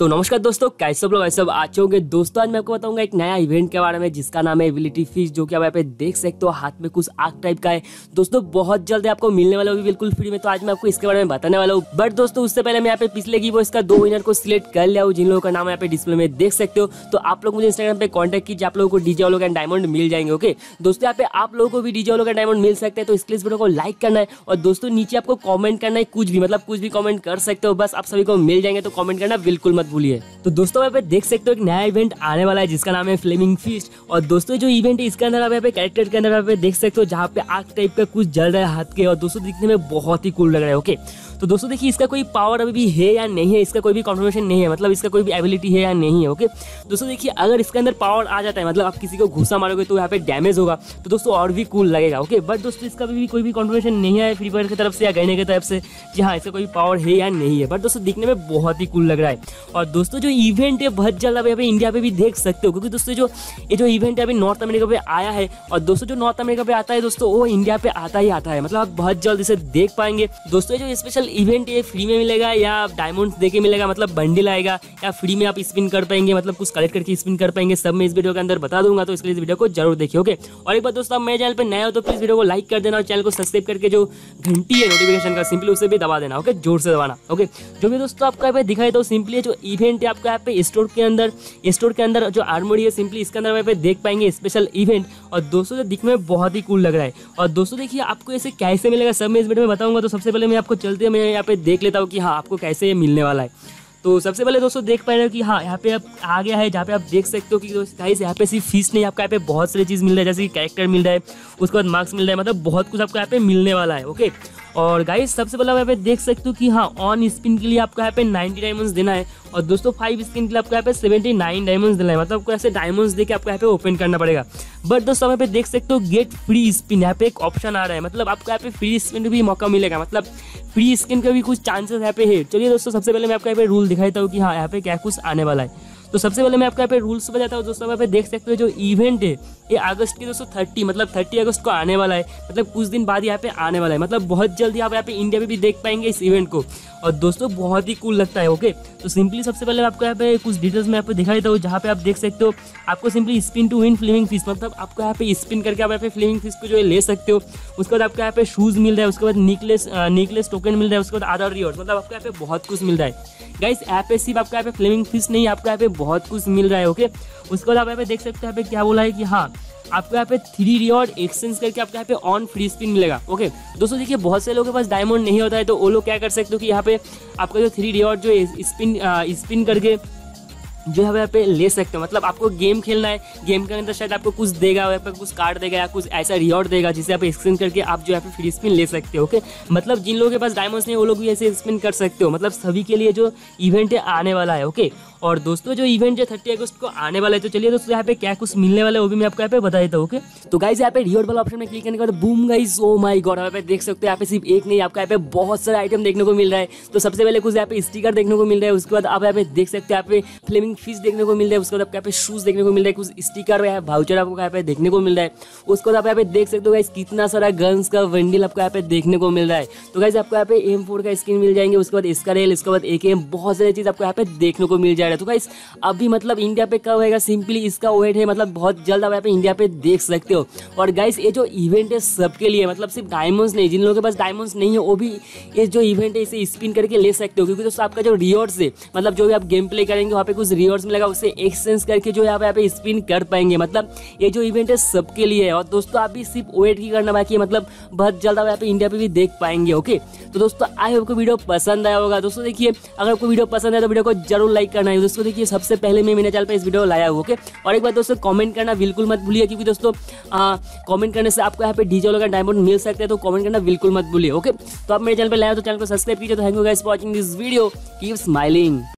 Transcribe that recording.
तो नमस्कार दोस्तों, कैसे लोग ऐसे आज होंगे। दोस्तों आज मैं आपको बताऊंगा एक नया इवेंट के बारे में जिसका नाम है एबिलिटी फिश, जो कि आप यहाँ पे देख सकते हो हाथ में कुछ आग टाइप का है। दोस्तों बहुत जल्द आपको मिलने वाला होगी बिल्कुल फ्री में, तो आज मैं आपको इसके बारे में बताने वाला हूँ। बट दोस्तों उससे पहले मैं यहाँ पे पिछले की वो इसका 2 विनर को सिलेक्ट कर लिया हूँ, जिन लोगों का नाम यहाँ पे डिस्प्ले में देख सकते हो। तो आप लोग मुझे इंस्टाग्राम पे कॉन्टैक्ट कीजिए, आप लोगों को डीजे वालों का डायमंड मिल जाएंगे। ओके दोस्तों, यहाँ पे आप लोगों को भी डीजे वालों का डायमंड मिल सकता है, तो इसके लिए इस वीडियो को लाइक करना है और दोस्तों नीचे आपको कॉमेंट करना है, कुछ भी मतलब कुछ भी कॉमेंट कर सकते हो, बस आप सभी को मिल जाएंगे। तो कॉमेंट करना बिल्कुल मत भूलिए। तो दोस्तों यहाँ पे देख सकते हो एक नया इवेंट आने वाला है जिसका नाम है फ्लेमिंग फिस्ट। और दोस्तों जो इवेंट है इसके अंदर आप यहाँ पे कैरेक्टर के अंदर यहाँ पे देख सकते हो जहाँ पे आग टाइप का कुछ जल रहा है हाथ के, और दोस्तों दिखने में बहुत ही कूल लग रहा है। ओके तो दोस्तों देखिए इसका कोई पावर अभी भी है या नहीं है, इसका कोई भी कन्फर्मेशन नहीं है, मतलब इसका कोई भी एबिलिटी है या नहीं है। ओके दोस्तों देखिए अगर इसके अंदर पावर आ जाता है, मतलब आप किसी को घुसा मारोगे तो यहाँ पे डैमेज होगा, तो दोस्तों और भी कूल लगेगा। ओके बट दोस्तों इसका भी कोई भी कन्फर्मेशन नहीं है फ्री फायर की तरफ से या गहने की तरफ से कि हाँ इसका कोई पावर है या नहीं है, बट दोस्तों दिखने में बहुत ही कूल लग रहा है। और दोस्तों जो इवेंट है बहुत जल्द आप यहाँ पे इंडिया पे भी देख सकते हो, क्योंकि दोस्तों जो ये जो इवेंट है अभी नॉर्थ अमेरिका पे आया है, और दोस्तों जो नॉर्थ अमेरिका पे आता है दोस्तों वो इंडिया पे आता ही आता है, मतलब आप बहुत जल्द इसे देख पाएंगे। दोस्तों जो स्पेशल इवेंट है फ्री में मिलेगा या डायमंड्स देके मिलेगा, मतलब बंडल आएगा या फ्री में आप स्पिन कर पाएंगे, मतलब कुछ कलेक्ट करके स्पिन कर पाएंगे, सब मैं इस वीडियो के अंदर बता दूंगा। तो इसके लिए इस वीडियो को जरूर देखिए। ओके और एक बार दोस्तों आप मेरे चैनल पे नए हो तो प्लीज वीडियो को लाइक कर देना और चैनल को सब्सक्राइब करके जो घंटी है नोटिफिकेशन का सिंपली उसे भी दबा देना। ओके जोर से दबाना। ओके जो भी दोस्तों आपको यहाँ पे दिखाई दो सिंपली जो इवेंट है आपको यहाँ पे स्टोर के अंदर जो आर्मोरी है सिंपली इसके अंदर यहाँ पे देख पाएंगे स्पेशल इवेंट। और दोस्तों जो दिखने में बहुत ही कूल लग रहा है। और दोस्तों देखिए आपको ऐसे कैसे मिलेगा सब मैं इस वीडियो में बताऊंगा। तो सबसे पहले मैं आपको चलते मैं यहाँ पे देख लेता हूँ कि हाँ आपको कैसे ये मिलने वाला है। तो सबसे पहले दोस्तों देख पा रहे हो कि हाँ यहाँ पे आप आ गया है जहाँ पे आप देख सकते हो कि गाइस यहाँ पे सिर्फ फीस नहीं, आपको यहाँ पे बहुत सारी चीज़ मिल रहा है, जैसे कि कैरेक्टर मिल रहा है, उसके बाद मार्क्स मिल रहा है, मतलब बहुत कुछ आपको यहाँ पे मिलने वाला है। ओके और गाइस सबसे पहले यहाँ पे देख सकते हो कि हाँ ऑन स्पिन के लिए आपको यहाँ पे 90 डायमंड्स देना है, और दोस्तों 5 स्पिन के लिए आपको यहाँ पे 79 डायमंड्स देना है, मतलब आपको ऐसे डायमंड्स देके आपको यहाँ पे ओपन करना पड़ेगा। बट दोस्तों यहाँ पे देख सकते हो गेट फ्री स्पिन, यहाँ पे एक ऑप्शन आ रहा है, मतलब आपको यहाँ पे फ्री स्पिन भी मौका मिलेगा, मतलब फ्री स्पिन का भी कुछ चांसेस यहाँ पे है। चलिए दोस्तों सबसे पहले मैं आपको यहाँ पे रूल दिखाता हूँ कि हाँ यहाँ पे क्या कुछ आने वाला है। तो सबसे पहले मैं आपको यहाँ पे रूल्स बताता हूँ। दोस्तों यहाँ पे देख सकते हो जो इवेंट है ये अगस्त की दोस्तों 30 अगस्त को आने वाला है, मतलब कुछ दिन बाद यहाँ पे आने वाला है, मतलब बहुत जल्दी आप यहाँ पे इंडिया में भी देख पाएंगे इस इवेंट को, और दोस्तों बहुत ही कूल लगता है। ओके तो सिंपली सबसे पहले आपको यहाँ पे कुछ डिटेल्स मैं आपको दिखा देता हूँ, जहाँ पे आप देख सकते हो आपको simply spin to win flaming fish, मतलब आपको यहाँ पे स्पिन करके आप यहाँ पे फ्लेमिंग फिश को जो है ले सकते हो। उसके बाद आपको यहाँ पे शूज़ मिल रहा है, उसके बाद नेकलेस टोकन मिल रहा है, उसके बाद अदर रिवॉर्ड्स, मतलब आपको यहाँ पे बहुत कुछ मिल रहा है। गाइस यहाँ पे सिर्फ आपको यहाँ पे फ्लेमिंग फिश नहीं, आपको यहाँ पे बहुत कुछ मिल रहा है। ओके उसके बाद आप यहाँ पे देख सकते हो यहाँ पे क्या बोला है कि हाँ आपको यहाँ पे 3 रिवॉर्ड एक्सचेंज करके आपको यहाँ पे ऑन फ्री स्पिन मिलेगा। ओके दोस्तों देखिए बहुत से लोगों के पास डायमंड नहीं होता है, तो वो लोग क्या कर सकते हो कि यहाँ पे आपका जो 3 रिवॉर्ड जो स्पिन करके जो है यहाँ पे ले सकते हो, मतलब आपको गेम खेलना है, गेम के अंदर शायद आपको कुछ देगा, यहाँ पे कुछ कार्ड देगा या कुछ ऐसा रिवॉर्ड देगा जिसे आप एक्सचेंज करके आप जो यहाँ पे फ्री स्पिन ले सकते हो। ओके मतलब जिन लोगों के पास डायमंड्स नहीं वो लोग भी ऐसे स्पिन कर सकते हो, मतलब सभी के लिए जो इवेंट है आने वाला है। ओके और दोस्तों जो इवेंट है 30 अगस्त को आने वाला है, तो चलिए दोस्तों यहाँ पे क्या कुछ मिलने वाला है वो भी मैं आपको यहाँ पे बता देता हूँ। ओके तो गाइस यहाँ पे रिवॉर्ड वाला ऑप्शन में क्लिक करने के बाद boom guys oh my god यहाँ पे देख सकते हो यहाँ पे सिर्फ एक नहीं आपको यहाँ पे बहुत सारे आइटम देखने को मिल रहा है। तो सबसे पहले कुछ यहाँ पे स्टिकर देखने को मिल रहा है, उसके बाद आप यहाँ पे देख सकते हो यहाँ पे फ्लेमिंग फिश देखने को मिल रहा है, उसके बाद आपको यहाँ पे शूज देखने को मिल रहा है, कुछ स्टिकर या वाउचर आपको यहाँ पे देखने को मिल रहा है। उसके बाद आप यहाँ पे देख सकते हो गाइस कितना सारा गन्स का बंडल आपको यहाँ पे देखने को मिल रहा है। तो गाइस आपको यहाँ पे M4 का स्किन मिल जाएंगे, उसके बाद इसका रेल, इसके बाद AKM, बहुत सारी चीज आपको यहाँ पे देखने को मिल जाएगा। तो गाइस अभी मतलब इंडिया पे कब होएगा सिंपली इसका वेट है, मतलब बहुत जल्द आप यहाँ पे इंडिया पे देख सकते हो। और गाइस ये जो इवेंट है सबके लिए, मतलब सिर्फ डायमंड्स नहीं, जिन लोगों के पास डायमंड्स नहीं है वो भी ये जो इवेंट है इसे स्पिन करके ले सकते हो, क्योंकि दोस्तों आपका जो रिवॉर्ड्स है, मतलब जो भी आप गेम प्ले करेंगे वहाँ पे कुछ रिवॉर्ड्स मिलेगा, उससे एक्सचेंज करके जो यहाँ पे स्पिन कर पाएंगे, मतलब ये जो इवेंट है सबके लिए है। और दोस्तों आप भी सिर्फ वेट ही करना बाकी है, मतलब बहुत जल्द आप यहाँ पे इंडिया पे भी देख पाएंगे। ओके तो दोस्तों आई होप को वीडियो पसंद आया होगा। दोस्तों देखिए अगर आपको वीडियो पसंद है तो वीडियो को जरूर लाइक करना है। दोस्तों देखिए सबसे पहले मैं मेरे चैनल पे इस वीडियो लाया हूँ। ओके और एक बार दोस्तों कमेंट करना बिल्कुल मत भूलिए, क्योंकि दोस्तों कमेंट करने से आपको यहाँ पे डीजे वालों का डायमंड मिल सकता है, तो कमेंट करना बिल्कुल मत भूलिए। ओके तो आप मेरे चैनल पे लाए हो तो चैनल को सब्सक्राइब कीजिए। तो thank you guys for watching this video, keep smiling.